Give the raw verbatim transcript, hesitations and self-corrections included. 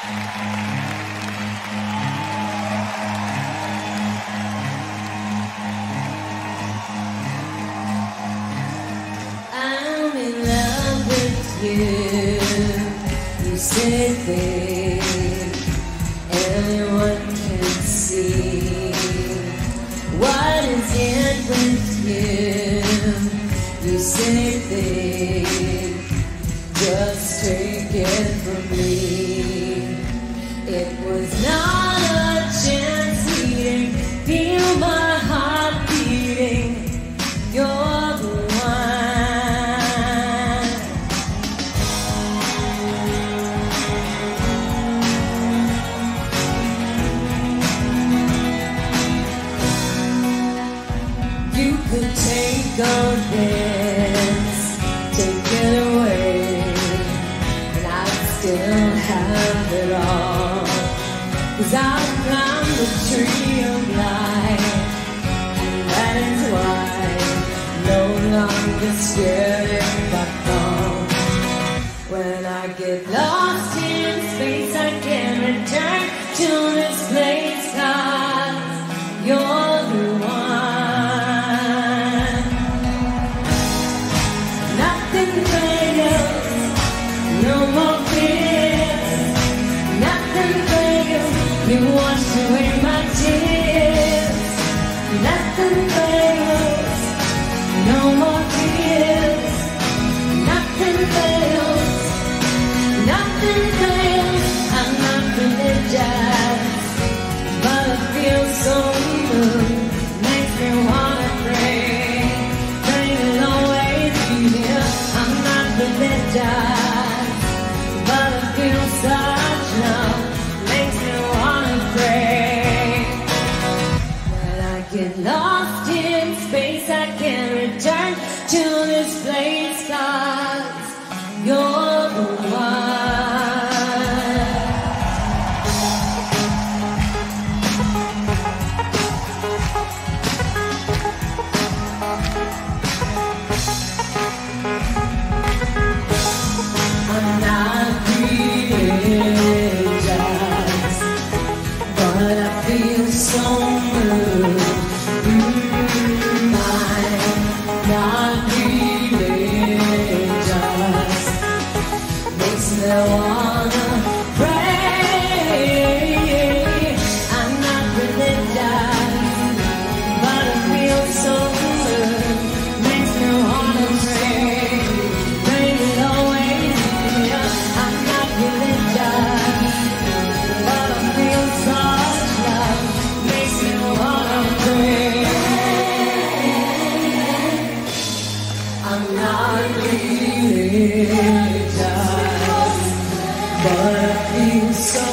I'm in love with you. You said that anyone can see. What is it with you? You said that just take it from me. It was not a chance eating. Feel my heart beating. You're the you could take our dance, take it away, and I'd still have it all. Cause I've climbed the tree of life, and that is why no longer scared if I fall. When I get lost in space, I can return to this place, cause you're the one. You washed away my tears. Nothing fails. No more tears. Nothing fails. Nothing fails. I'm not religious, but I feel so good. Makes me wanna pray. Pray will always be here. I'm not religious, but I feel such love. Get lost in space, I can return to this place, cause you're the one. I'm not religious, but I feel so good. I wanna pray. I'm not religious, but I feel so good. Makes me wanna pray. Pray will always be here. I'm not religious, but I feel such love. Makes me wanna pray. I'm not religious, but I feel so